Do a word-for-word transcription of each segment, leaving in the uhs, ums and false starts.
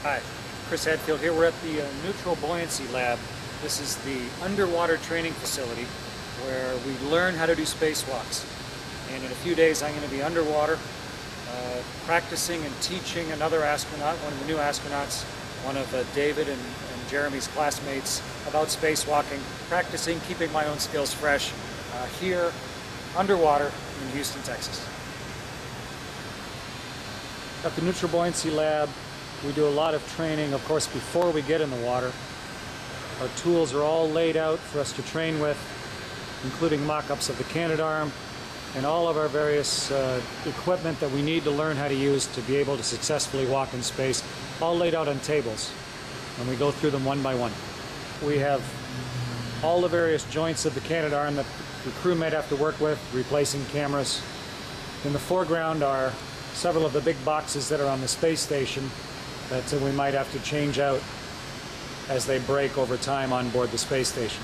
Hi, Chris Hadfield here. We're at the uh, Neutral Buoyancy Lab. This is the underwater training facility where we learn how to do spacewalks. And in a few days I'm going to be underwater uh, practicing and teaching another astronaut, one of the new astronauts, one of uh, David and, and Jeremy's classmates, about spacewalking, practicing, keeping my own skills fresh uh, here underwater in Houston, Texas. At the Neutral Buoyancy Lab, we do a lot of training, of course, before we get in the water. Our tools are all laid out for us to train with, including mock-ups of the Canadarm and all of our various uh, equipment that we need to learn how to use to be able to successfully walk in space, all laid out on tables, and we go through them one by one. We have all the various joints of the Canadarm that the crew might have to work with, replacing cameras. In the foreground are several of the big boxes that are on the space station that we might have to change out as they break over time on board the space station.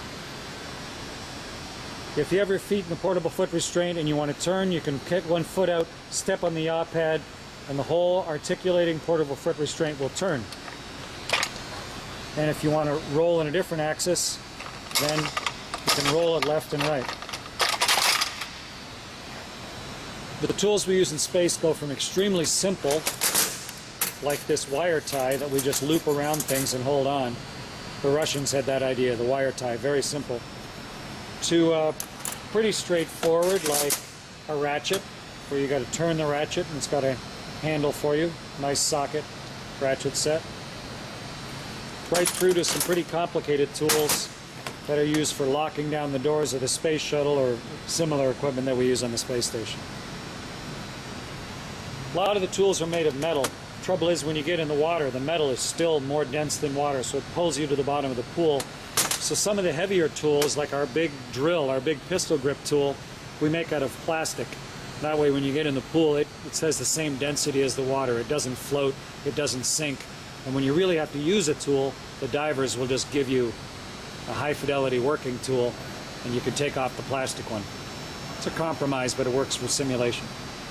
If you have your feet in the portable foot restraint and you want to turn, you can kick one foot out, step on the yaw pad, and the whole articulating portable foot restraint will turn. And if you want to roll in a different axis, then you can roll it left and right. The tools we use in space go from extremely simple, like this wire tie that we just loop around things and hold on. The Russians had that idea, the wire tie, very simple, to uh, pretty straightforward, like a ratchet, where you got to turn the ratchet and it's got a handle for you, nice socket ratchet set, right through to some pretty complicated tools that are used for locking down the doors of the space shuttle or similar equipment that we use on the space station. A lot of the tools are made of metal. Trouble is, when you get in the water, the metal is still more dense than water, so it pulls you to the bottom of the pool. So some of the heavier tools, like our big drill, our big pistol grip tool, we make out of plastic. That way when you get in the pool, it, it has the same density as the water. It doesn't float, it doesn't sink. And when you really have to use a tool, the divers will just give you a high fidelity working tool and you can take off the plastic one. It's a compromise, but it works for simulation.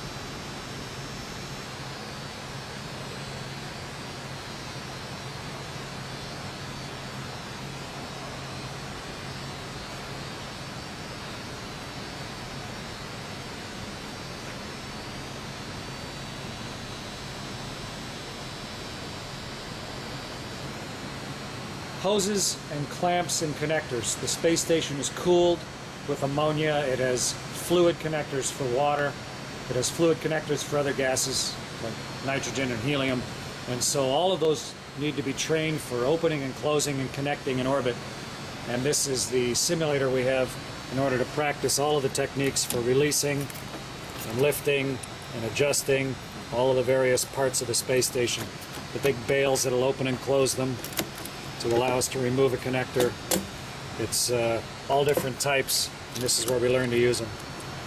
Hoses and clamps and connectors. The space station is cooled with ammonia. It has fluid connectors for water. It has fluid connectors for other gases like nitrogen and helium. And so all of those need to be trained for opening and closing and connecting in orbit. And this is the simulator we have in order to practice all of the techniques for releasing and lifting and adjusting all of the various parts of the space station. The big bales that'll open and close them to allow us to remove a connector. It's uh, all different types, and this is where we learn to use them.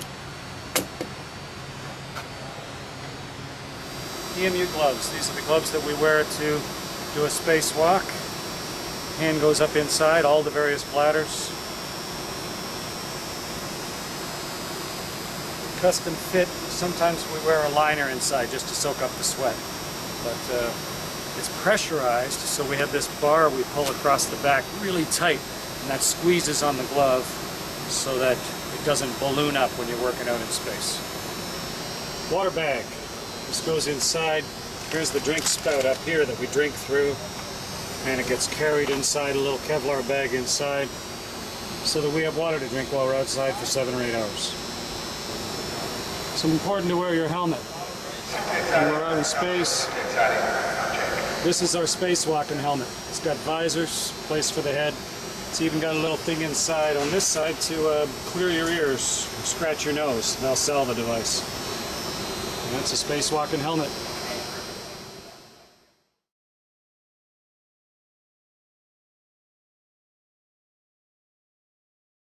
E M U gloves. These are the gloves that we wear to do a spacewalk. Hand goes up inside, all the various bladders. Custom fit. Sometimes we wear a liner inside just to soak up the sweat. But uh, it's pressurized, so we have this bar we pull across the back really tight, and that squeezes on the glove so that it doesn't balloon up when you're working out in space. Water bag. This goes inside. Here's the drink spout up here that we drink through, and it gets carried inside a little Kevlar bag inside so that we have water to drink while we're outside for seven or eight hours. It's important to wear your helmet. When we're out in space, this is our spacewalking helmet. It's got visors, place for the head. It's even got a little thing inside on this side to uh, clear your ears, scratch your nose, Valsalva device. And that's a spacewalking helmet.